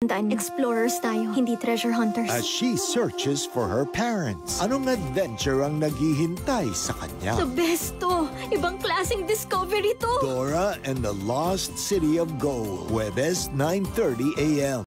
Explorers tayo, hindi treasure hunters. As she searches for her parents, anong adventure ang naghihintay sa kanya? The best to! Ibang klaseng discovery to! Dora and the Lost City of Gold, Huwebes, 9:30 a.m.